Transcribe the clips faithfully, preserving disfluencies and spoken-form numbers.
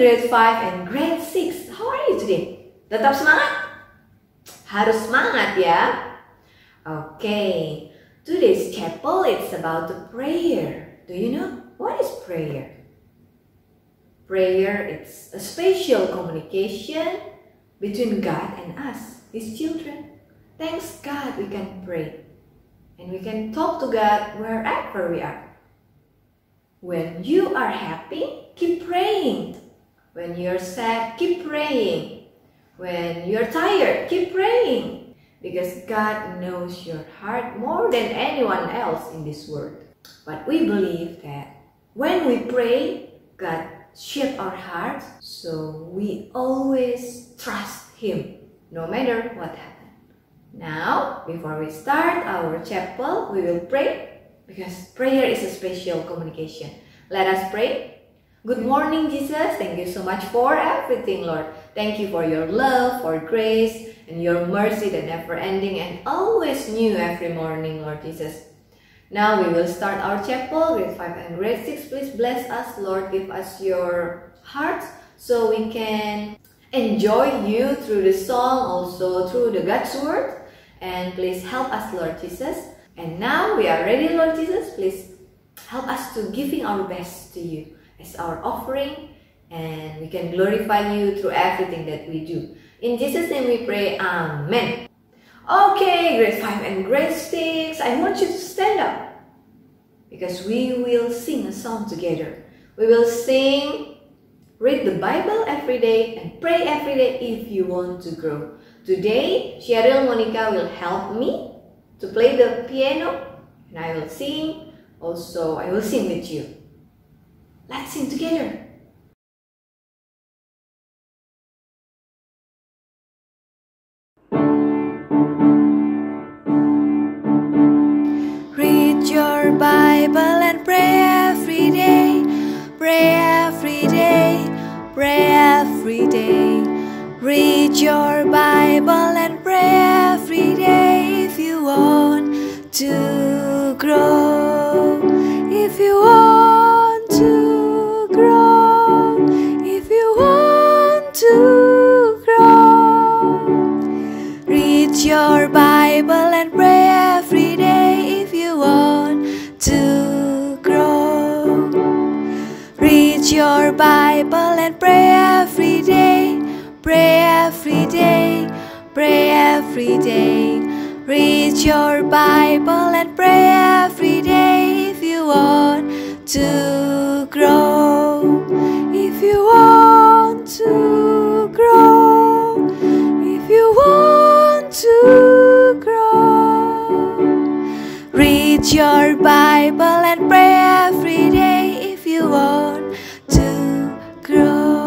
grade five and grade six. How are you today? Tetap semangat? Harus semangat ya. Okay, today's chapel is about the prayer. Do you know what is prayer? Prayer is a special communication between God and us, His children. Thanks God we can pray. And we can talk to God wherever we are. When you are happy, keep praying. When you're sad, keep praying. When you're tired, keep praying. Because God knows your heart more than anyone else in this world. But we believe that when we pray, God shapes our hearts, so we always trust Him, no matter what happens. Now, before we start our chapel, we will pray, because prayer is a special communication. Let us pray. Good morning, Jesus. Thank you so much for everything, Lord. Thank you for your love, for grace, and your mercy that never ending and always new every morning, Lord Jesus. Now we will start our chapel, grade five and grade six. Please bless us, Lord. Give us your hearts so we can enjoy you through the song, also through the God's word. And please help us, Lord Jesus. And now we are ready, Lord Jesus. Please help us to giving our best to you as our offering, and we can glorify you through everything that we do. In Jesus' name we pray, Amen. Okay, grade five and grade six, I want you to stand up, because we will sing a song together. We will sing, read the Bible every day, and pray every day if you want to grow. Today, Cheryl Monica will help me to play the piano, and I will sing. Also, I will sing with you. Let's sing together. Read your Bible and pray every day. Pray every day. Pray every day. Read your Bible and pray every day if you want to grow. If you want to grow. If you want to grow. Read your Bible and pray every day if you want to grow. Read your Bible and pray every day. Pray every day, pray every day. Read your Bible and pray every day if you want to grow. If you want to grow. If you want to grow. Read your Bible and pray every day if you want to grow.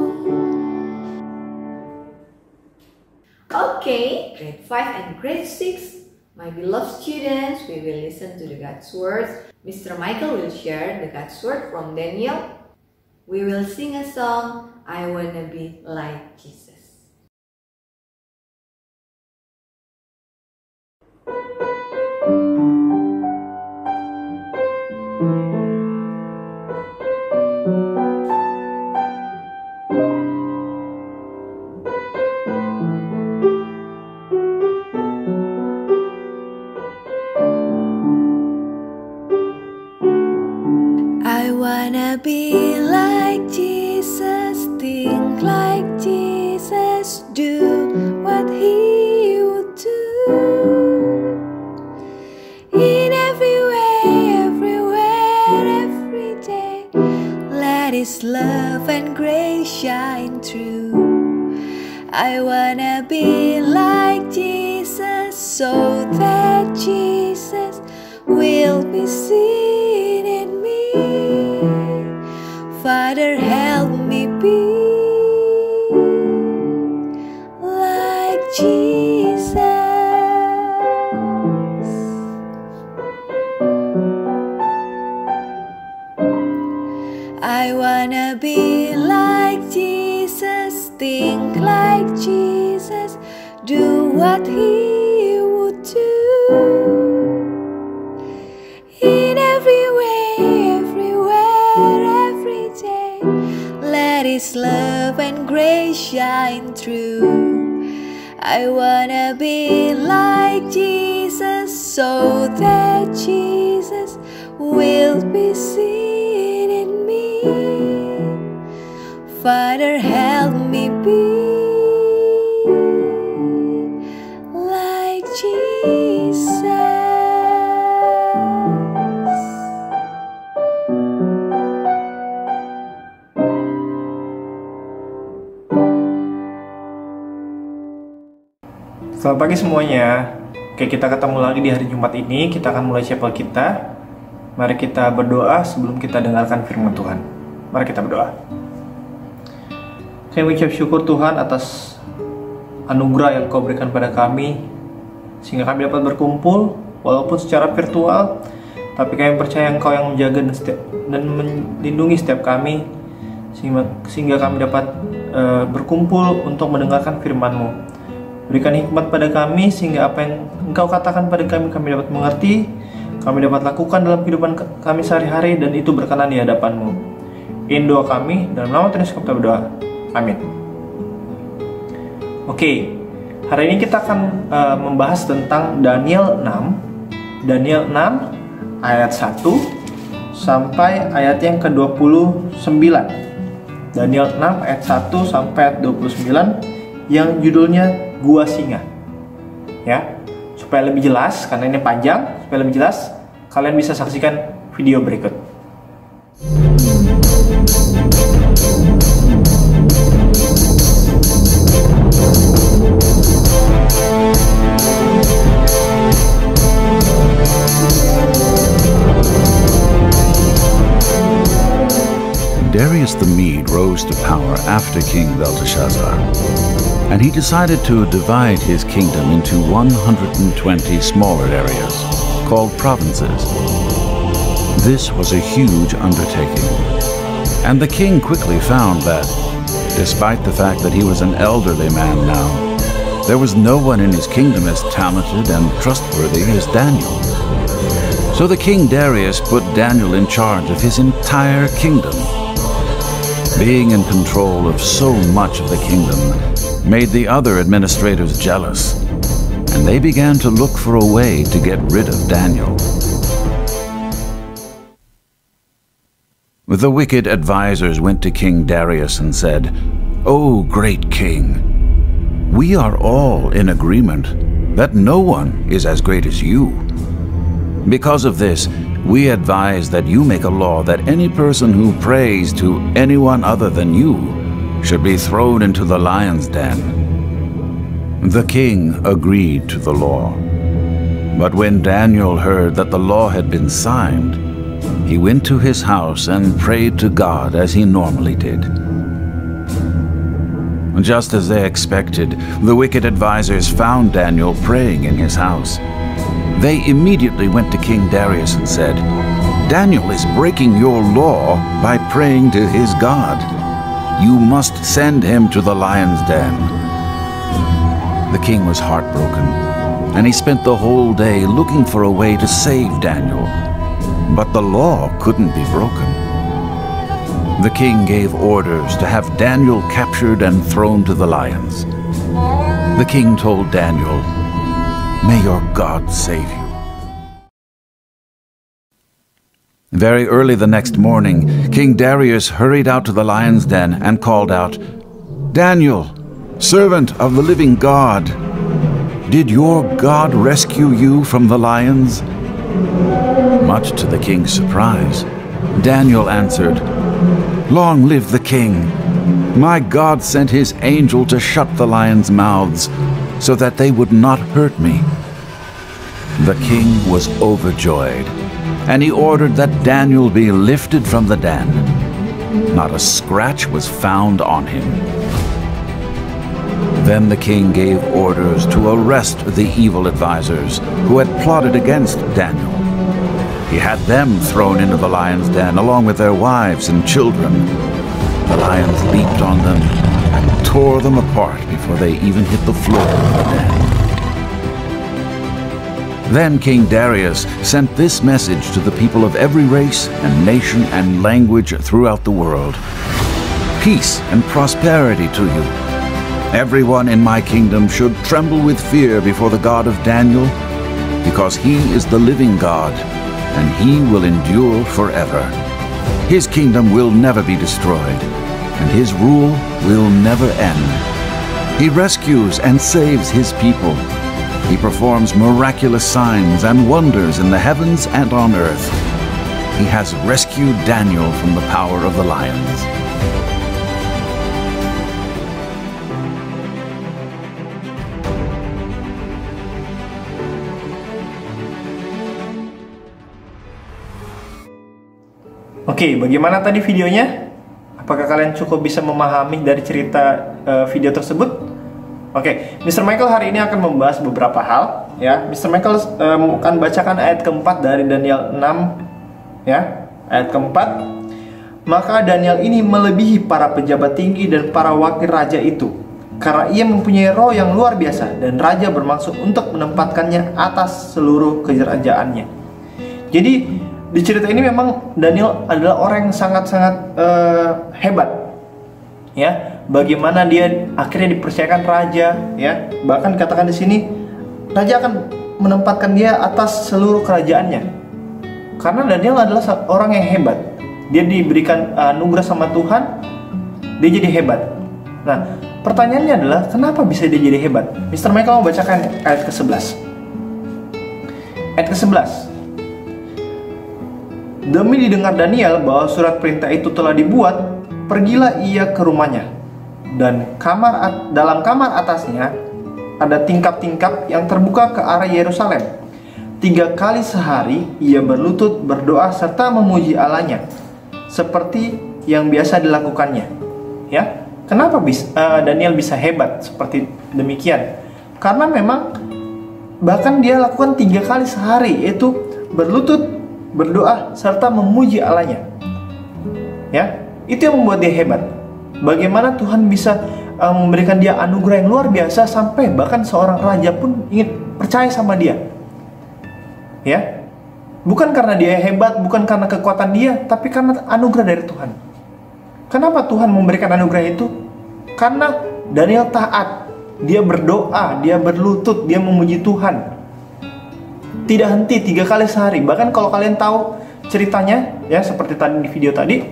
Okay, grade five and grade six, my beloved students, we will listen to the God's words. Mister Michael will share the God's word from Daniel. We will sing a song, I Wanna Be Like Jesus. I wanna be like Jesus, think like Jesus, do what He would do. In every way, everywhere, every day, let His love and grace shine through. I wanna be like Jesus, so that Jesus will be seen in me. Father, help me be like Jesus. I wanna be like Jesus, think like Jesus, do what He would do. In every way, everywhere, every day, let His love love and grace shine through. I wanna be like Jesus so that Jesus will be seen in me. Father, help me be like Jesus. Selamat pagi semuanya. Oke, kita ketemu lagi di hari Jumat ini. Kita akan mulai chapel kita. Mari kita berdoa sebelum kita dengarkan firman Tuhan. Mari kita berdoa. Kami mengucap syukur Tuhan atas anugerah yang Kau berikan pada kami, sehingga kami dapat berkumpul walaupun secara virtual, tapi kami percaya Engkau yang menjaga dan, setiap, dan melindungi setiap kami, sehingga, sehingga kami dapat uh, berkumpul untuk mendengarkan firman-Mu. Berikan hikmat pada kami sehingga apa yang Engkau katakan pada kami, kami dapat mengerti, kami dapat lakukan dalam kehidupan kami sehari-hari, dan itu berkenan di hadapan-Mu. Ini doa kami, dalam nama Tuhan Yesus kami berdoa. Amin. Oke, hari ini kita akan uh, membahas tentang Daniel enam. Daniel enam ayat satu sampai ayat yang ke dua puluh sembilan. Daniel enam ayat satu sampai ayat dua puluh sembilan yang judulnya Gua Singa. Ya, supaya lebih jelas, karena ini panjang, supaya lebih jelas, kalian bisa saksikan video berikut. Darius the Mede rose to power after King Belteshazzar, and he decided to divide his kingdom into one hundred twenty smaller areas, called provinces. This was a huge undertaking, and the king quickly found that, despite the fact that he was an elderly man now, there was no one in his kingdom as talented and trustworthy as Daniel. So the king Darius put Daniel in charge of his entire kingdom. Being in control of so much of the kingdom made the other administrators jealous, and they began to look for a way to get rid of Daniel. The wicked advisors went to King Darius and said, "O great king, we are all in agreement that no one is as great as you. Because of this, we advise that you make a law that any person who prays to anyone other than you should be thrown into the lion's den." The king agreed to the law. But when Daniel heard that the law had been signed, he went to his house and prayed to God as he normally did. Just as they expected, the wicked advisors found Daniel praying in his house. They immediately went to King Darius and said, "Daniel is breaking your law by praying to his God. You must send him to the lion's den." The king was heartbroken, and he spent the whole day looking for a way to save Daniel. But the law couldn't be broken. The king gave orders to have Daniel captured and thrown to the lions. The king told Daniel, "May your God save you." Very early the next morning, King Darius hurried out to the lion's den and called out, "Daniel, servant of the living God, did your God rescue you from the lions?" Much to the king's surprise, Daniel answered, "Long live the king! My God sent his angel to shut the lions' mouths so that they would not hurt me." The king was overjoyed, and he ordered that Daniel be lifted from the den. Not a scratch was found on him. Then the king gave orders to arrest the evil advisors who had plotted against Daniel. He had them thrown into the lion's den along with their wives and children. The lions leaped on them and tore them apart before they even hit the floor of the den. Then King Darius sent this message to the people of every race and nation and language throughout the world. peace and prosperity to you. Everyone in my kingdom should tremble with fear before the God of Daniel, because he is the living God, and he will endure forever. His kingdom will never be destroyed, and his rule will never end. He rescues and saves his people. He performs miraculous signs and wonders in the heavens and on earth. He has rescued Daniel from the power of the lions. Oke, bagaimana tadi videonya? Apakah kalian cukup bisa memahami dari cerita uh, video tersebut? Oke, mister Michael hari ini akan membahas beberapa hal, ya. mister Michael um, akan bacakan ayat keempat dari Daniel enam, ya. Ayat keempat. Maka Daniel ini melebihi para pejabat tinggi dan para wakil raja itu, karena ia mempunyai roh yang luar biasa, dan raja bermaksud untuk menempatkannya atas seluruh kerajaannya. Jadi di cerita ini memang Daniel adalah orang yang sangat-sangat uh, hebat, ya. Bagaimana dia akhirnya dipercayakan raja, ya. Bahkan dikatakan di sini raja akan menempatkan dia atas seluruh kerajaannya, karena Daniel adalah orang yang hebat. Dia diberikan anugerah sama Tuhan, dia jadi hebat. Nah, pertanyaannya adalah kenapa bisa dia jadi hebat? mister Michael mau bacakan ayat ke sebelas. Ayat ke sebelas. Demi didengar Daniel bahwa surat perintah itu telah dibuat, pergilah ia ke rumahnya, dan kamar dalam kamar atasnya ada tingkap-tingkap yang terbuka ke arah Yerusalem. Tiga kali sehari ia berlutut berdoa serta memuji Allahnya, seperti yang biasa dilakukannya. Ya, kenapa bis, uh, Daniel bisa hebat seperti demikian? Karena memang bahkan dia lakukan tiga kali sehari, yaitu berlutut berdoa serta memuji Allahnya. Ya, itu yang membuat dia hebat. Bagaimana Tuhan bisa uh, memberikan dia anugerah yang luar biasa sampai bahkan seorang raja pun ingin percaya sama dia. Ya, bukan karena dia hebat, bukan karena kekuatan dia, tapi karena anugerah dari Tuhan. Kenapa Tuhan memberikan anugerah itu? Karena Daniel taat, dia berdoa, dia berlutut, dia memuji Tuhan. Tidak henti tiga kali sehari. Bahkan kalau kalian tahu ceritanya, ya seperti tadi di video tadi,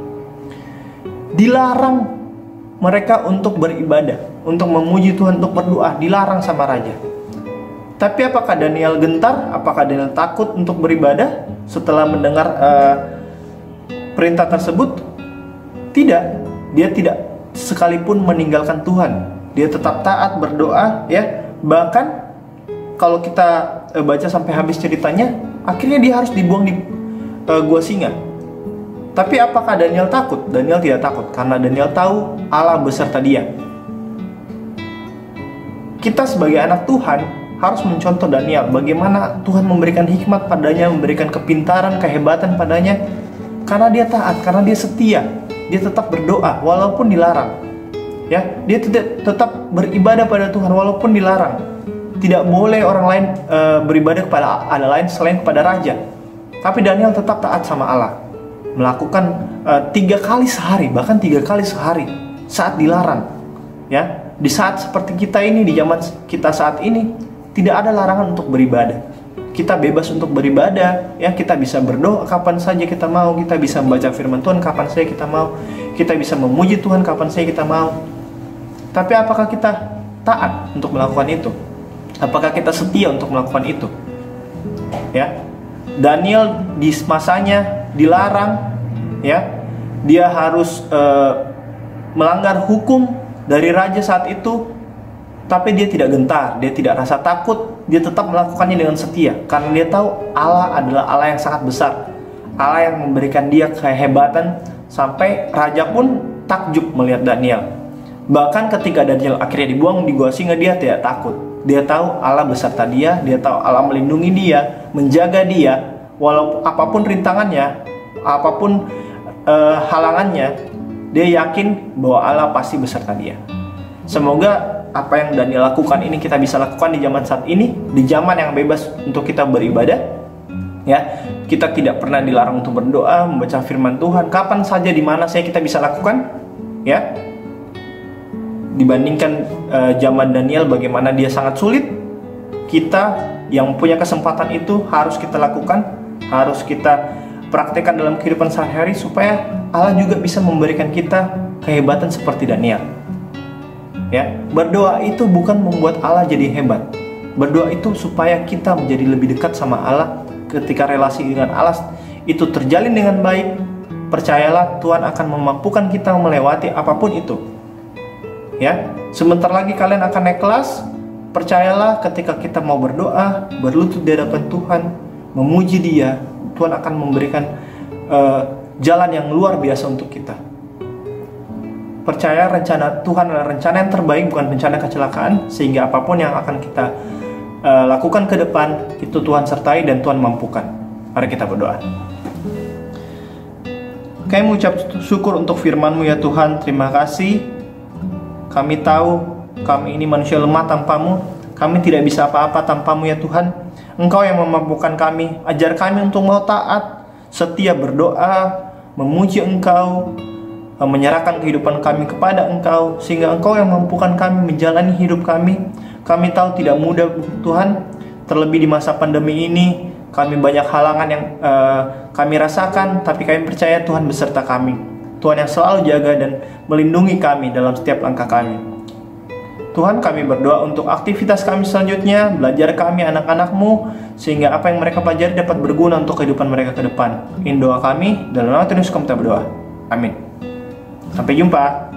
dilarang mereka untuk beribadah, untuk memuji Tuhan, untuk berdoa, dilarang sama raja. Tapi apakah Daniel gentar? Apakah Daniel takut untuk beribadah setelah mendengar uh, perintah tersebut? Tidak. Dia tidak sekalipun meninggalkan Tuhan. Dia tetap taat berdoa, ya. Bahkan kalau kita uh, baca sampai habis ceritanya, akhirnya dia harus dibuang di uh, gua singa. Tapi apakah Daniel takut? Daniel tidak takut, karena Daniel tahu Allah beserta dia. Kita sebagai anak Tuhan harus mencontoh Daniel, bagaimana Tuhan memberikan hikmat padanya, memberikan kepintaran, kehebatan padanya, karena dia taat, karena dia setia, dia tetap berdoa walaupun dilarang. Ya, dia tidak tetap beribadah pada Tuhan walaupun dilarang. Tidak boleh orang lain e, beribadah kepada Allah lain selain kepada raja. Tapi Daniel tetap taat sama Allah, melakukan e, tiga kali sehari, bahkan tiga kali sehari saat dilarang. Ya, di saat seperti kita ini, di zaman kita saat ini, tidak ada larangan untuk beribadah. Kita bebas untuk beribadah, ya. Kita bisa berdoa kapan saja kita mau, kita bisa membaca firman Tuhan kapan saja kita mau, kita bisa memuji Tuhan kapan saja kita mau. Tapi apakah kita taat untuk melakukan itu? Apakah kita setia untuk melakukan itu? Ya, Daniel di masanya dilarang, ya, dia harus uh, melanggar hukum dari raja saat itu, tapi dia tidak gentar, dia tidak rasa takut, dia tetap melakukannya dengan setia, karena dia tahu Allah adalah Allah yang sangat besar, Allah yang memberikan dia kehebatan sampai raja pun takjub melihat Daniel. Bahkan ketika Daniel akhirnya dibuang di gua singa, dia tidak takut. Dia tahu Allah beserta dia, dia tahu Allah melindungi dia, menjaga dia, walaupun apapun rintangannya, apapun uh, halangannya, dia yakin bahwa Allah pasti beserta dia. Semoga apa yang Daniel lakukan ini kita bisa lakukan di zaman saat ini, di zaman yang bebas untuk kita beribadah. Ya, kita tidak pernah dilarang untuk berdoa, membaca firman Tuhan, kapan saja, di mana saja kita bisa lakukan. Ya, dibandingkan uh, zaman Daniel bagaimana dia sangat sulit, kita yang punya kesempatan itu harus kita lakukan, harus kita praktekkan dalam kehidupan sehari-hari supaya Allah juga bisa memberikan kita kehebatan seperti Daniel. Ya, berdoa itu bukan membuat Allah jadi hebat. Berdoa itu supaya kita menjadi lebih dekat sama Allah. Ketika relasi dengan Allah itu terjalin dengan baik, percayalah Tuhan akan memampukan kita melewati apapun itu. Ya, sebentar lagi kalian akan naik kelas. Percayalah ketika kita mau berdoa, berlutut di hadapan Tuhan, memuji Dia, Tuhan akan memberikan uh, jalan yang luar biasa untuk kita. Percaya rencana Tuhan adalah rencana yang terbaik, bukan rencana kecelakaan, sehingga apapun yang akan kita uh, lakukan ke depan, itu Tuhan sertai dan Tuhan mampukan. Mari kita berdoa. Kami mengucap syukur untuk firman-Mu ya Tuhan, terima kasih. Kami tahu kami ini manusia lemah tanpa-Mu, kami tidak bisa apa-apa tanpa-Mu ya Tuhan. Engkau yang memampukan kami, ajar kami untuk mau taat, setia berdoa, memuji Engkau, menyerahkan kehidupan kami kepada Engkau, sehingga Engkau yang memampukan kami menjalani hidup kami. Kami tahu tidak mudah Tuhan, terlebih di masa pandemi ini, kami banyak halangan yang uh, kami rasakan, tapi kami percaya Tuhan beserta kami. Tuhan yang selalu jaga dan melindungi kami dalam setiap langkah kami. Tuhan, kami berdoa untuk aktivitas kami selanjutnya, belajar kami anak-anak-Mu, sehingga apa yang mereka pelajari dapat berguna untuk kehidupan mereka ke depan. Ini doa kami, dalam nama Tuhan Yesus kami berdoa. Amin. Sampai jumpa.